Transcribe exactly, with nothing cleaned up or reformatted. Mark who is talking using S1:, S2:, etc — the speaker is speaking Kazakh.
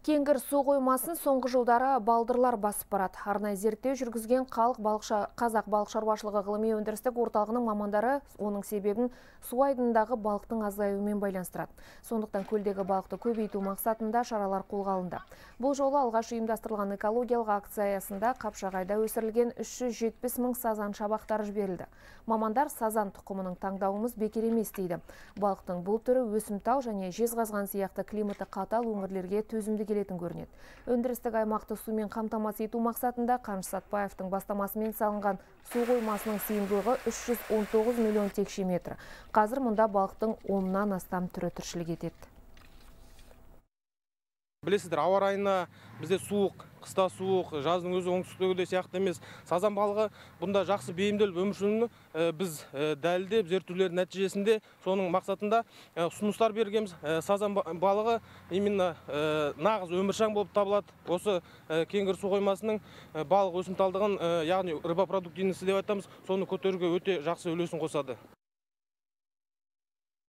S1: Кеңгір су қоймасын соңғы жылдары балдырлар басып барады. Арнайы зерттеу жүргізген халық балықша, қазақ балық шаруашылығы ғылыми өндірістік орталығының мамандары оның себебін су айдындағы балықтың азаюымен байланыстырады. Сондықтан көлдегі балықты көбейту мақсатында шаралар қолға алынды. Бұл жолы алғаш ұйымдастырылған экологиялық акция аясында Қапшағайда өсірілген үш жүз жетпіс мың сазан шабақтары жіберілді. Мамандар сазан тұқымының таңдауымыз бекер емес дейді. Балықтың бұл түрі өсімтал және жезқазған сияқты климаты қатал өңірлерге төзімді келетін көрінеді. Өндірістік аймақты сумен қамтамасыз ету мақсатында Қаныш Сатпаевтың бастамасымен салынған су қоймасының сыйымдылығы үш жүз он тоғыз миллион текше метр. Қазір мұнда балықтың оннан астам түрі тіршілік етеді.
S2: Білесіздер, ауа райына бізде суық, қыста суық, жаздың өзі оңтүстікте сияқты емес. Сазан балығы бұнда жақсы бейімделіп өмір сүруін біз дәлелдеп зерттеулер нәтижесінде соның мақсатында ұсыныстар бергенбіз. Сазан балығы именно нағыз өміршаң болып табылады. Осы Кеңгір су қоймасының балық өсімталдығын, яғни рыбопродуктивності деп айтамыз, соны көтеруге өте жақсы үлесін қосады.